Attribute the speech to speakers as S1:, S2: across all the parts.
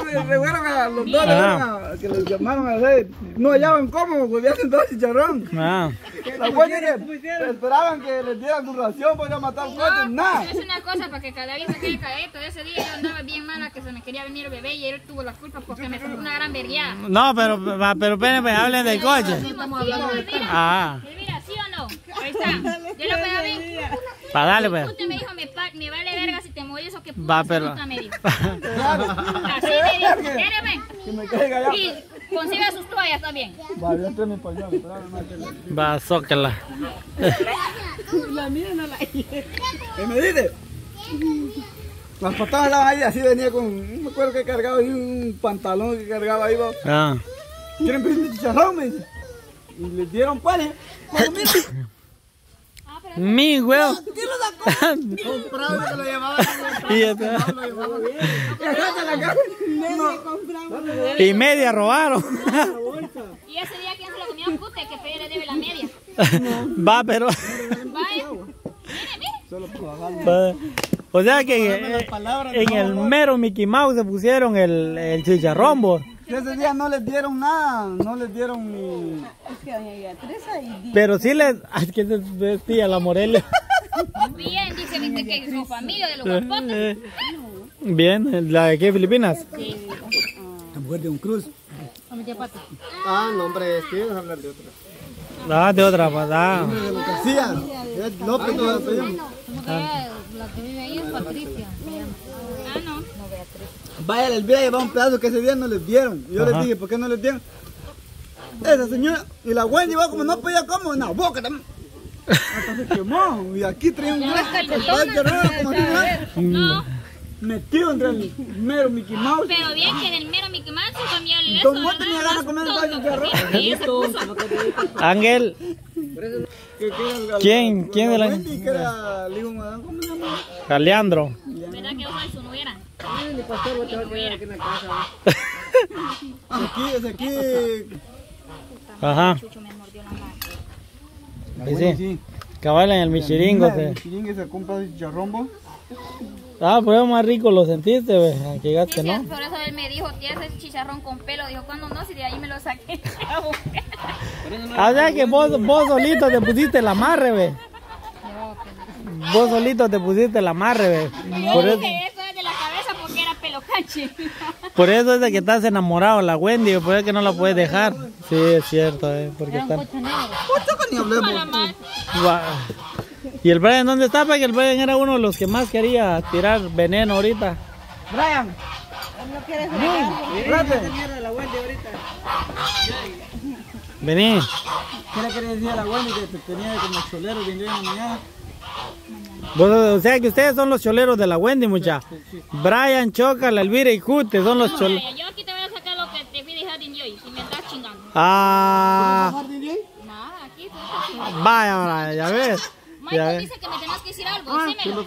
S1: fueron a los dos, que les llamaron a hacer. No hallaban cómo, porque hacen todo chicharrón. La Wendy que esperaban que les dieran su ración para matar coches, nada.
S2: Es una cosa para que cada vez se quede calladito. Ese día yo andaba bien mala que se me quería venir el bebé y él tuvo la culpa porque me sacó una gran vergueada.
S3: No, pero espérenme, hablen del coche.
S2: Elvira, ¿sí o no? Ahí está. Yo lo voy a ver.
S3: Para darle, pues.
S2: Usted me dijo, me vale verga si te morís o que
S3: va, pero...
S2: me dijo. Así me dijo. Espérame.
S1: Que me quede callado.
S2: Y consiga sus toallas también.
S1: Va, yo estoy en mi pañal.
S3: Va, zócala.
S4: La mía no la hice.
S1: ¿Qué me dice? Las patadas estaban ahí, así venía con, no me acuerdo que cargaba ahí, un pantalón que cargaba ahí. ¿Quieren pedir chicharrón? Me dice. Y les dieron panes.
S3: Mi huevo.
S1: ¿Quién lo sacó? Comprado que lo llevaban.
S3: Y media robaron.
S2: Y ese día, ¿quién se lo comió? Usted, que Pedro le debe la media.
S3: Va, pero... O sea que en el mero Mickey Mouse se pusieron el chicharrón, vos.
S1: Ese día no les dieron nada, no les dieron ni...
S3: Pero sí les... Ay, que se vestía la Morelia.
S2: Bien, dice que es su familia de los guapotes.
S3: Bien, ¿la de aquí, Filipinas?
S2: Sí.
S1: La mujer de un cruz.
S5: No, hombre, sí, vamos a hablar de otra.
S3: De otra, pues,
S1: García, López,
S2: La que vive ahí es Patricia. No.
S1: Vaya, les hubiera llevado un pedazo que ese día no les dieron. Y yo les dije, ¿por qué no les dieron? Esa señora, y la Wendy, como no podía comer, una boca también. Hasta se quemó, y aquí traía un
S2: No.
S1: metido entre el mero Mickey Mouse.
S2: Pero bien que en el mero Mickey Mouse cambió el
S1: Entonces vos tenías ganas de comer el chicharrón.
S3: Ángel. ¿Quién de la...
S1: Wendy, que era el hijo de Adán, ¿cómo se llama?
S3: Leandro.
S2: ¿Verdad que ojalá su nuera?
S5: Mi pastor, voy a quedar aquí en la casa.
S1: Es aquí.
S3: Ajá.
S2: Chucho me mordió la mano.
S3: Sí. Cabal en el michiringo.
S1: El michiringo se compra de chicharrón, vos.
S3: Pues más rico lo sentiste, ve. Aquí llegaste,
S2: Sí,
S3: ¿no?
S2: por eso él me dijo, tienes ese chicharrón con pelo. Dijo, ¿cuándo no? Si de ahí me lo saqué.
S3: O sea que vos solito te pusiste el amarre, ve. Vos solito te pusiste el amarre, ve.
S2: Yo dije eso desde la cabeza porque era pelo cachi.
S3: Por eso es de que estás enamorado la Wendy, por eso es que no la puedes dejar. Sí, es cierto, porque está...
S1: Ni hablemos.
S3: ¿Y el Brian dónde está? Porque el Brian era uno de los que más quería tirar veneno ahorita.
S1: Brian.
S4: No quieres jugar. La Wendy ahorita.
S3: Vení.
S1: ¿Qué le quería decir a la Wendy que te tenía como cholero bien en la mañana?
S3: O sea que ustedes son los choleros de la Wendy, mucha. Brian, Choca, la Elvira y Jute son los choleros.
S2: Yo aquí te voy a sacar lo que te fui a dejar de hoy, si me estás chingando.
S3: Nada,
S2: aquí tú
S3: vaya, Brian, ya ves.
S2: Michael dice que me tenés que decir algo, dímelo.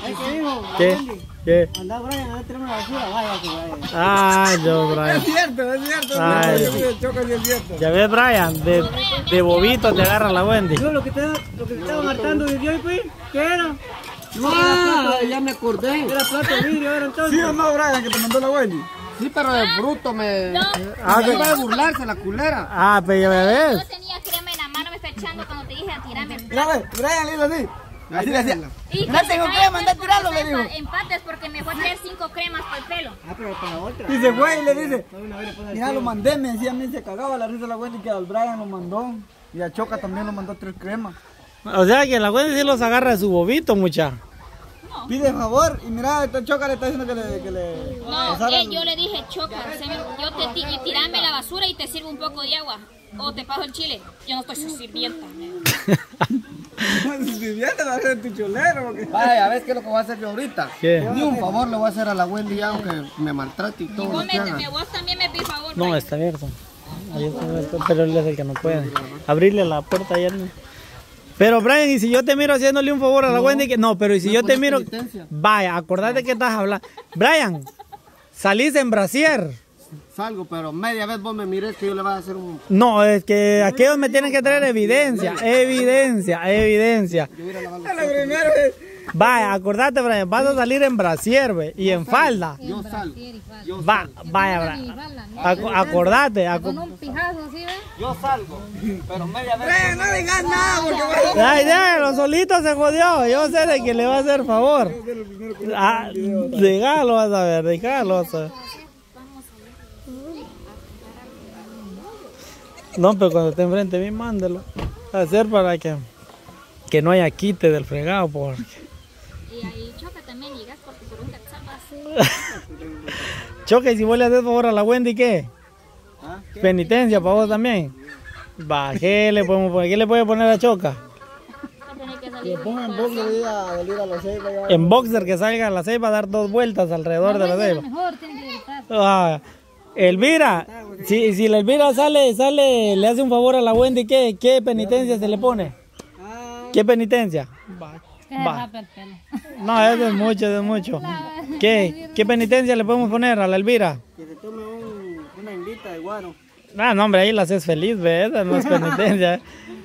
S3: ¿Qué?
S4: Anda, Brian, a tenemos la basura, vaya que vaya.
S3: Yo, Brian.
S1: Es cierto. Choca, sí es cierto.
S3: Ya ves, Brian, de bobito te agarra la Wendy.
S4: Yo lo que te estaban hartando de hoy, pues, ¿qué era?
S5: Ya me acordé.
S4: Era plato de vidrio, era entonces.
S1: ¿Sí o no, Brian, que te mandó la Wendy?
S5: Sí, pero de bruto me...
S2: No.
S5: Iba a burlarse la culera.
S3: Pero ya ves.
S2: No tenía crema en la mano, me está echando cuando te dije a tirarme el
S1: Mira, Brian le hizo así. Así le hacía.
S2: Y
S1: No tengo crema, anda a tirarlo, le digo.
S2: Empates porque me fue a traer 5 cremas para el pelo.
S4: Pero para otra.
S1: Y se fue y le dice, mira, lo mandé, me decía a mí, se cagaba la risa la Wendy que al Brian lo mandó. Y a Choca también lo mandó 3 cremas.
S3: O sea que la Wendy sí los agarra de su bobito, mucha.
S1: Pide favor y mira, esta Choca le está diciendo que le
S2: No, yo le dije, Choca, yo te tirame la basura y te sirvo un poco de agua. O te paso el chile. Yo no estoy su sirvienta.
S1: Si sirvienta va a ser tu cholero.
S5: Vaya, ¿ves qué es lo que voy a hacer yo ahorita?
S3: ¿Qué?
S5: Ni un favor le voy a hacer a la Wendy, aunque me maltrate y todo lo que haga.
S2: Vos también me pides favor.
S3: No, está abierto. Ahí está abierto, pero él es el que no puede. Abrirle la puerta ayer. Pero Brian, y si yo te miro haciéndole un favor a la Wendy, que no, pero y si yo te miro... Vaya, acordate que estás hablando. Brian, salís en brasier.
S5: Salgo, pero media vez vos me mires que yo le voy a hacer un...
S3: No, es que aquellos me tienen que traer evidencia.
S1: La primera vez,
S3: Vaya, acordate, Brian, vas a salir en brasier, ve, y en falda.
S5: Yo salgo.
S3: Vaya, Brian. Acordate.
S2: Con un pijazo así, ¿ves?
S1: Yo salgo, pero media vez. No digas nada porque
S3: Ay, déjalo, solito se jodió. Yo sé de que le va a hacer favor. Déjalo, vas a ver, déjalo, vas a ver. No, pero cuando esté enfrente de mí, mándelo. A hacer para que no haya quite del fregado, porque...
S2: Y ahí Choca también llegas porque por un cachapas.
S3: Choca, y si vos le haces favor a la Wendy, ¿qué? Penitencia para vos también. Va, ¿qué le podemos poner? ¿Qué le puede poner a Choca?
S1: que ponga en boxer y a salir a la ceiba.
S3: En boxer que salga a la ceiba a dar 2 vueltas alrededor de la ceiba.
S2: Mejor tiene que gritar.
S3: Ah, Elvira, si la Elvira sale, le hace un favor a la Wendy, ¿qué penitencia se le pone? ¿Qué penitencia? Va. No, eso es mucho. ¿Qué penitencia le podemos poner a la Elvira?
S4: Que se tome una invita de guaro.
S3: Ah, no, hombre, ahí la haces feliz, ve, esa no es penitencia.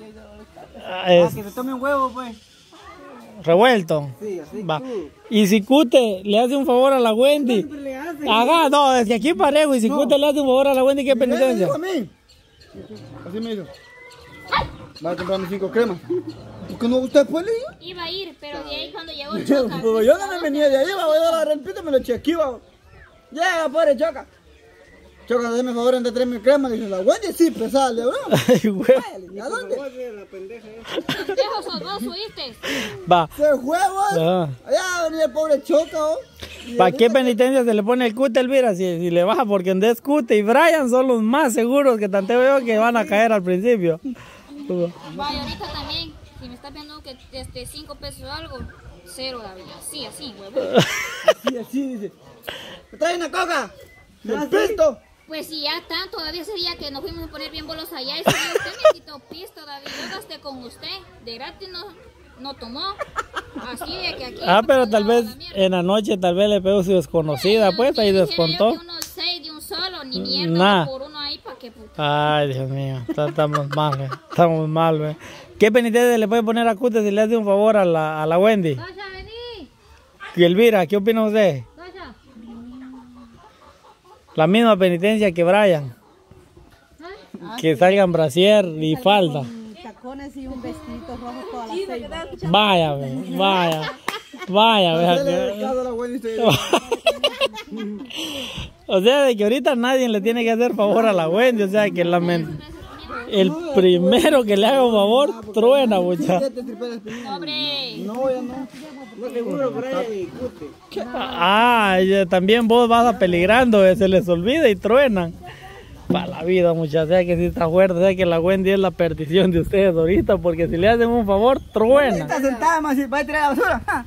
S4: Que se tome un huevo, pues.
S3: Revuelto.
S4: Sí, así.
S3: Va. Y si Cute le hace un favor a la Wendy.
S4: Siempre le hace.
S3: Ajá, no, es que aquí parejo. Y si Cute le hace un favor a la Wendy, ¿qué penitencia?
S1: A mí. Así me dijo. Va a comprarme 5 cremas. ¿Por qué no usted fue, Lillo?
S2: Iba a ir, pero de ahí cuando llegó Choca.
S1: Pero yo no me venía de ahí, voy a dar repito, me lo chequeé, va. Llega, pobre Choca. Choca, déme favor de traerme crema. Le dice, la Wendy sí, pesada, le habló.
S3: Ay, güey.
S1: ¿A dónde?
S2: Pendejo sos vos, subiste.
S3: Va.
S1: Se fue, vos.
S3: Ah.
S1: Allá venía el pobre Choca, vos.
S3: ¿Para qué penitencia se le pone el Cute, Elvira? Si le baja, porque en vez Cute y Brian son los más seguros que tanteo yo que van a caer al principio.
S2: Vaya, ahorita también, si me estás viendo que desde 5 pesos o algo, 0, David. Así, huevo.
S1: Así, dice. ¿Me trae una coca? ¿El pisto?
S2: Pues si ya tanto, David, ese día que nos fuimos a poner bien bolos allá, ese día usted me quitó pisto, David. Yo gasté con usted, de gratis no tomó. Así de que aquí...
S3: Pero tal vez en la noche tal vez le pegó su desconocida, pues ahí descontó.
S2: Unos 6 de un solo, ni mierda, por uno ahí para que puta.
S3: Ay, Dios mío, estamos mal, ve. ¿Qué penitencia le puede poner a Cute si le hace un favor a la Wendy?
S2: Vaya, vení.
S3: Y Elvira, ¿qué opina usted?
S2: Vaya.
S3: La misma penitencia que Brian. Que salgan brasier y falda.
S4: Con tacones y un vestidito rojo toda la ceiba.
S3: Vaya, ve. O sea, de que ahorita nadie le tiene que hacer favor a la Wendy. O sea, que el primero que le haga un favor, truena, muchacho.
S2: Hombre.
S1: No, ya no.
S4: No seguro, Brian y Cute.
S3: También vos vas apeligrando, se les olvida y truenan. Para la vida, muchachos, o sea que si está fuerte, o sea que la Wendy es la perdición de ustedes ahorita, porque si le hacen un favor, truena.
S1: Está sentada más y va a tirar la basura.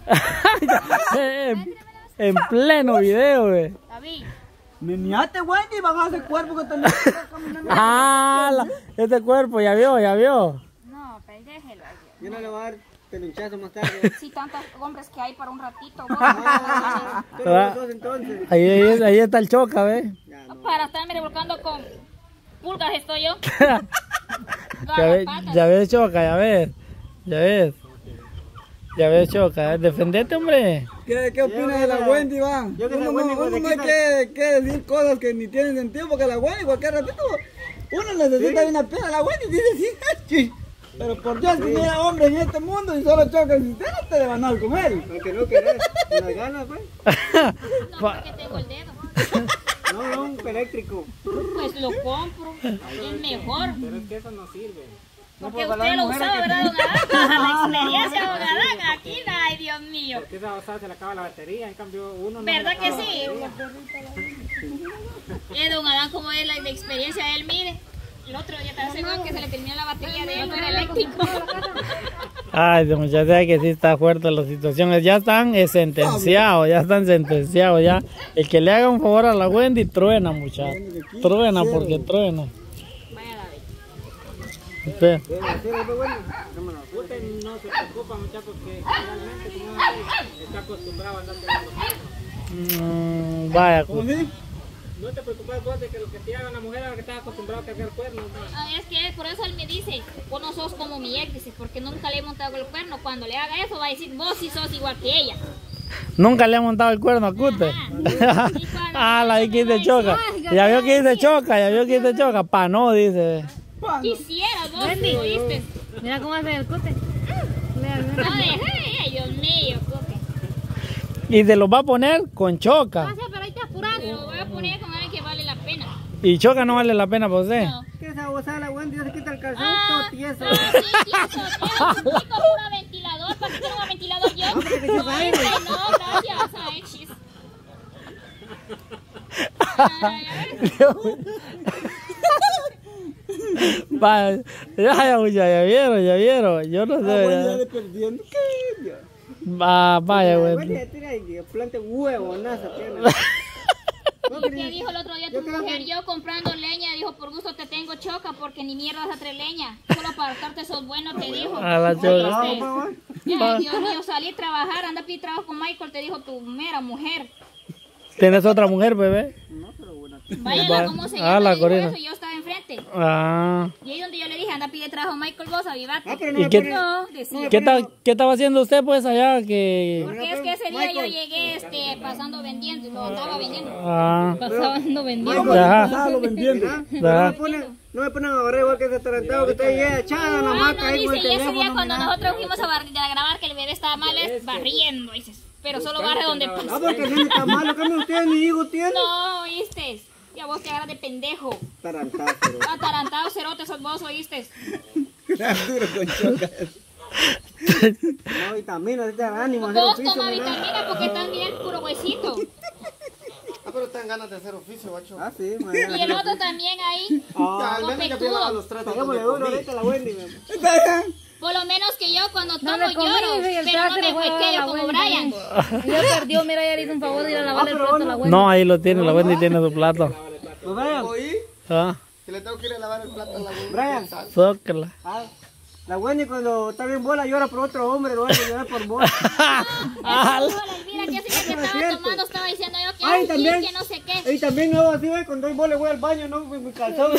S3: En pleno video, güey.
S2: David.
S1: Meneate, Wendy, baja ese cuerpo que también está caminando.
S3: Este cuerpo, ya vio.
S2: No, pero déjelo.
S4: Yo no le voy a dar peluchazo más tarde.
S2: Si tantos hombres que hay para un ratito.
S4: Pero los dos entonces.
S3: Ahí está el Choca, ¿ves?
S2: Para estarme revolcando con pulgas estoy yo.
S3: Ya ves, Choca, ya ves. Ya ves, Choca, defendete, hombre.
S1: ¿Qué opinas de la Wendy, Iván? Uno no hay que decir cosas que ni tienen sentido, porque la Wendy cualquier ratito uno necesita una pena. La Wendy dice sí, pero por Dios, que hubiera hombre en este mundo y solo Choca el sistema, te le van a dar con él.
S4: Aunque no querés, con las ganas, pues.
S2: No, porque tengo el dedo.
S4: No, un eléctrico.
S2: Pues lo compro, es mejor.
S4: Pero es que eso no sirve.
S2: Porque usted lo usaba, ¿verdad, don Adán? La experiencia, don Adán, aquí, ay, Dios mío.
S4: Porque esa basada se le acaba la batería, en cambio uno no.
S2: ¿Verdad que sí? Don Adán, como es la experiencia de él, mire. El otro día estaba seguro que se le terminó la batería de él, no era eléctrico.
S3: Ay, muchachos, que sí está fuerte la situación. Ya están sentenciados, ya. El que le haga un favor a la Wendy, truena, muchachos. Truena porque truena.
S2: Vaya, David.
S3: Usted.
S4: Usted no se preocupa, muchachos, porque realmente como está acostumbrado a andar quedando.
S3: Vaya,
S1: ¿Cómo sí?
S4: No te preocupes vos de que lo que te haga una mujer a la que estás acostumbrado a cargar cuernos.
S2: Es que por eso él me dice, vos no sos como mi ex, dice, porque nunca le he montado el cuerno. Cuando le haga eso va a decir, vos sí sos igual que ella.
S3: Nunca le ha montado el cuerno a Cute. Ah, la vi que dice choca. Ya vio que dice choca, ya vio que dice choca. Pa, no, dice.
S2: Quisiera vos, ¿oíste?
S6: Mira cómo hace el Cute.
S2: No dejé, Dios mío, Cute.
S3: Y te lo va a poner con choca.
S2: Pero ahí te apuras. Te lo voy a poner con alguien que vale la pena.
S3: Y choca no vale la pena para usted.
S2: No.
S5: ¿Qué es abusar la Wendy? Se quita el calzón
S2: Ah,
S5: todo tieso.
S2: sí, tieso, chico, pura ventilador. ¿Para qué tengo un ventilador yo? No, gracias, ay, chis.
S3: Va, ya vieron. Yo no sé.
S1: Ya le perdiendo. ¿Qué?
S3: Vaya, güey.
S5: Wendy tira y plante huevo, nada, tiene.
S2: ¿Y qué dijo el otro día tu mujer? Yo comprando leña, dijo, por gusto te tengo choca, porque ni mierda vas a traer leña. Solo para hartarte sos bueno, te dijo.
S3: A la choca.
S2: Ay, Dios mío, salí a trabajar, anda a pedir trabajo con Michael, te dijo tu mera mujer.
S3: ¿Tienes otra mujer, bebé?
S2: Vaya, ¿cómo se llama?
S3: la
S2: Le dijo
S3: Corina.
S2: eso, y yo estaba enfrente.
S3: Ah.
S2: Y ahí donde yo le dije, anda a pedir trabajo a Michael, vos avivate.
S5: pero no
S3: ¿Y
S5: me
S3: qué,
S5: pone-
S2: No, decía.
S3: qué estaba haciendo usted pues allá que...
S2: Porque es que ese día yo llegué pasando vendiendo y lo andaba vendiendo.
S3: Ah.
S6: Pasando vendiendo.
S3: Ajá.
S1: Lo vendiendo.
S3: Ajá.
S5: No me ponen a barrer igual que ese atarantado que está ahí echada en la
S2: Ah,
S5: maca
S2: no,
S5: ahí con el
S2: dice, y ese día
S5: teléfono.
S2: cuando
S5: mira.
S2: nosotros fuimos a grabar que el bebé estaba mal, es barriendo, dices. Pero solo barre donde
S5: Ah,
S2: pasa.
S5: porque si está malo, ¿qué ustedes ni hijo tiene?
S2: No, oíste. Y a vos te agarras de pendejo.
S5: Atarantado, pero.
S2: Atarantado, cerote, sos vos, oíste.
S1: Duro con choca.
S5: No, vitamina, te da ánimo.
S2: Vos toma vitamina porque estás bien puro huesito.
S5: Ah, pero te dan ganas de hacer oficio, bacho. Ah, sí,
S2: Y el otro también ahí.
S5: Ah,
S2: Copetudo.
S5: Paguémosle duro ahorita a la Wendy, mi amor.
S2: Por lo menos que yo cuando tomo
S6: le comí,
S2: lloro,
S6: dice, y el
S2: pero no
S6: traste
S2: me
S6: le voy a dar a
S2: huequeo
S6: la
S2: como
S6: Wendy.
S2: Brian.
S6: Ya perdió, mira, ya le hizo un favor de ir a lavarle el plato a la Wendy.
S3: No, ahí lo tiene, la Wendy tiene su plato.
S5: Pues vayan,
S3: Ah,
S5: que le tengo que ir a lavar el plato a la Wendy. Brian,
S3: zócala.
S5: la Wendy cuando está bien bola llora por otro hombre, lo va a llorar por vos.
S3: Ah,
S2: Mira que ese día que estaba tomando estaba diciendo yo que
S5: Ay,
S2: ay,
S5: también.
S2: que no sé qué.
S5: Y también hago así, ¿ves? Cuando doy bola voy al baño, no, mi calzón.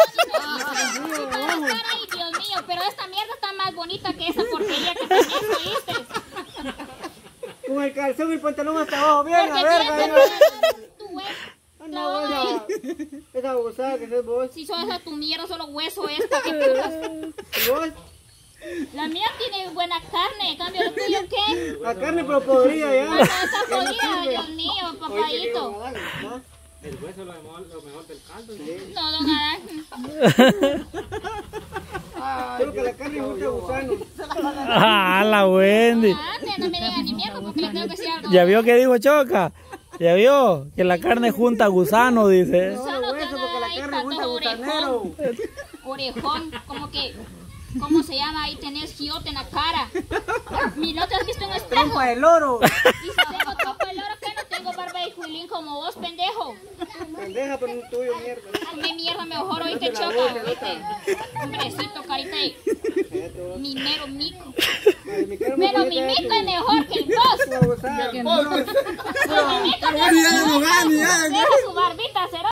S2: Ay, Dios mío, pero esta mierda está más bonita que esa porquería que tenés, ¿oíste?
S5: Con el calzón y el pantalón hasta abajo, bien,
S2: Porque
S5: a ver,
S2: tienes
S5: venga.
S2: tu hueso.
S5: Anda, buena. Esa abusada que sos vos.
S2: Si sos esa tu mierda, solo hueso es, ¿para qué putas?
S5: ¿Y vos?
S2: La mía tiene buena carne, en cambio lo tuyo, ¿qué?
S5: La carne pero podrida ya.
S2: No, está podrida, Dios mío, papadito.
S4: El hueso es lo mejor del caldo.
S2: No, don Adán.
S5: Creo que la carne es mucho gusano.
S3: Ah, la Wendy.
S2: Ande, no me diga ni mierda porque le tengo que decir algo.
S3: ¿Ya vio que dijo Choca? ¿Ya vio? Que la carne junta gusano, dice.
S2: Solo
S5: hueso,
S2: te
S5: porque la
S2: ahí
S5: carne junta
S2: pato
S5: gusanero.
S2: orejón, como que, ¿cómo se llama? Ahí tenés giote en la cara. ¿No te has visto en un espejo?
S5: Trompa de loro.
S2: Y si tengo tropa de loro, que no tengo barba de juilín como vos, pendejo.
S5: Pendeja, pero no es tuyo, mierda.
S2: Hazme mierda mejor, oíste, choca, oíste. Hombrecito, carita y mi mero mico. Pero mi mico es mejor que el vos.
S5: Abusada.
S2: Mi mico deja su barbita, será.